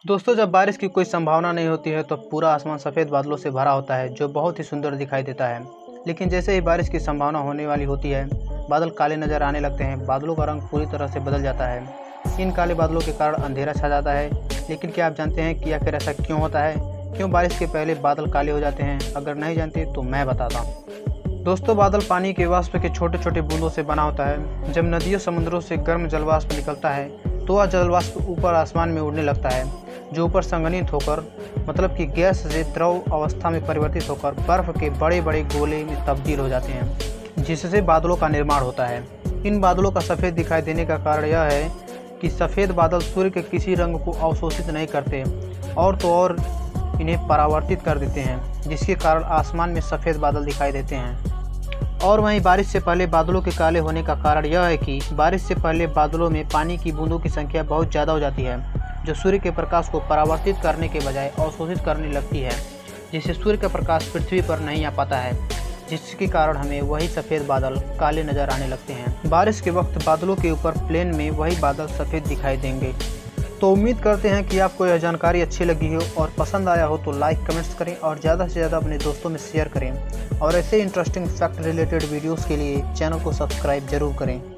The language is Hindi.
दोस्तों, जब बारिश की कोई संभावना नहीं होती है तो पूरा आसमान सफ़ेद बादलों से भरा होता है जो बहुत ही सुंदर दिखाई देता है। लेकिन जैसे ही बारिश की संभावना होने वाली होती है, बादल काले नज़र आने लगते हैं। बादलों का रंग पूरी तरह से बदल जाता है। इन काले बादलों के कारण अंधेरा छा जाता है। लेकिन क्या आप जानते हैं कि आखिर ऐसा क्यों होता है? क्यों बारिश के पहले बादल काले हो जाते हैं? अगर नहीं जानते तो मैं बताता हूँ। दोस्तों, बादल पानी के वाष्प के छोटे छोटे बूंदों से बना होता है। जब नदियों समुद्रों से गर्म जलवाष्प निकलता है तो वह जलवाष्प ऊपर आसमान में उड़ने लगता है, जो ऊपर संघनित होकर मतलब कि गैस से द्रव अवस्था में परिवर्तित होकर बर्फ के बड़े बड़े गोले में तब्दील हो जाते हैं, जिससे बादलों का निर्माण होता है। इन बादलों का सफ़ेद दिखाई देने का कारण यह है कि सफ़ेद बादल सूर्य के किसी रंग को अवशोषित नहीं करते और तो और इन्हें परावर्तित कर देते हैं, जिसके कारण आसमान में सफ़ेद बादल दिखाई देते हैं। और वहीं बारिश से पहले बादलों के काले होने का कारण यह है कि बारिश से पहले बादलों में पानी की बूंदों की संख्या बहुत ज़्यादा हो जाती है, जो सूर्य के प्रकाश को परावर्तित करने के बजाय अवशोषित करने लगती है, जिससे सूर्य का प्रकाश पृथ्वी पर नहीं आ पाता है, जिसके कारण हमें वही सफ़ेद बादल काले नज़र आने लगते हैं। बारिश के वक्त बादलों के ऊपर प्लेन में वही बादल सफ़ेद दिखाई देंगे। तो उम्मीद करते हैं कि आपको यह जानकारी अच्छी लगी हो और पसंद आया हो तो लाइक कमेंट्स करें और ज़्यादा से ज़्यादा अपने दोस्तों में शेयर करें। और ऐसे इंटरेस्टिंग फैक्ट रिलेटेड वीडियोस के लिए चैनल को सब्सक्राइब जरूर करें।